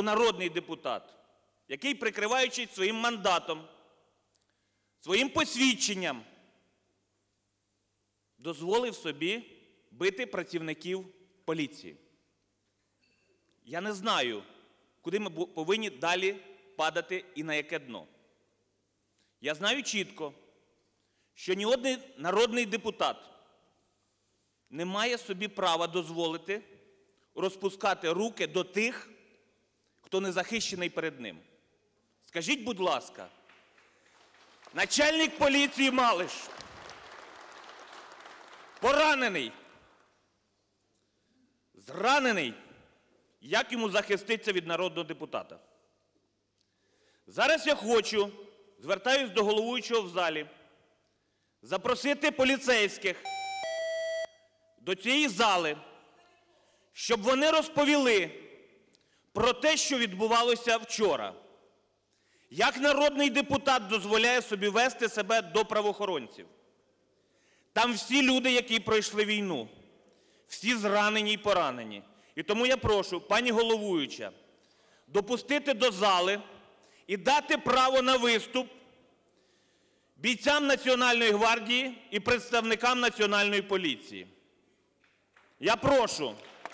народний депутат, який, прикриваючись своїм мандатом, своїм посвідченням, дозволив собі бити працівників поліції. Я не знаю, куди ми повинні далі падати і на яке дно. Я знаю чітко, що ні один народний депутат не має собі права дозволити розпускати руки до тих, хто не захищений перед ним. Скажіть, будь ласка, начальник поліції Малиш, поранений, зранений, як йому захиститися від народного депутата? Зараз я хочу, звертаюсь до головуючого в залі, запросити поліцейських до цієї зали, щоб вони розповіли про те, що відбувалося вчора. Як народний депутат дозволяє собі вести себе до правоохоронців? Там всі люди, які пройшли війну, всі зранені і поранені. І тому я прошу, пані головуюча, допустити до зали і дати право на виступ бійцям Національної гвардії і представникам Національної поліції. Я прошу.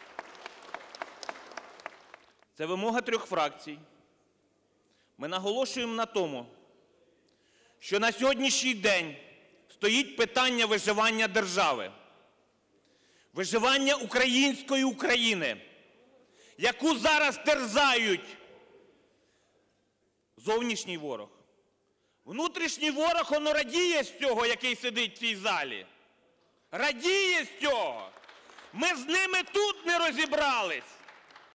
Це вимога 3 фракцій. Ми наголошуємо на тому, що на сьогоднішній день стоїть питання виживання держави, виживання української України, яку зараз терзають зовнішній ворог. Внутрішній ворог, він радіє з цього, який сидить в цій залі. Радіє з цього. Ми з ними тут не розібрались.